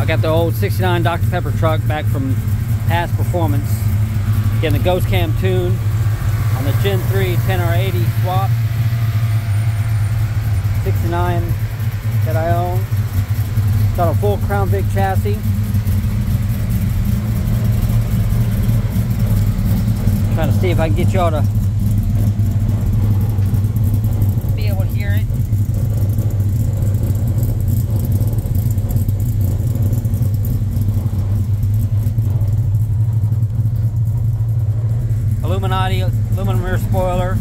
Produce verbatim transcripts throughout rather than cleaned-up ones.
I got the old sixty-nine Doctor Pepper truck back from past performance. Getting the Ghost Cam tune on the Gen three ten R eighty swap. sixty-nine that I own. It's on a full Crown Vic chassis. Trying to see if I can get y'all to be able to hear it. Illuminati aluminum rear spoiler.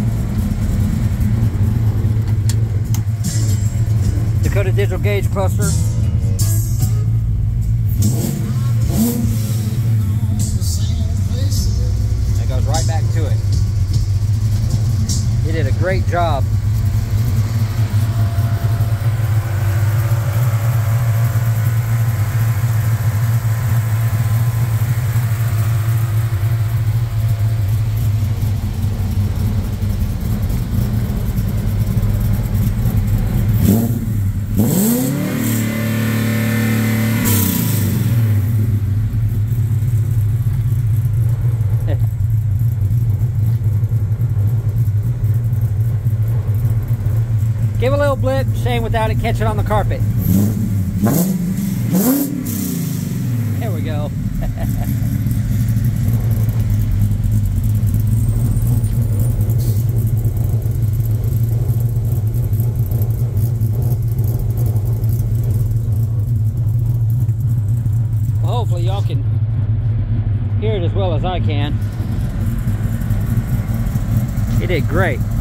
Dakota digital gauge cluster. That goes right back to it. He did a great job. Give a little blip, shame without it catching on the carpet. There we go. Well, hopefully y'all can hear it as well as I can. It did great.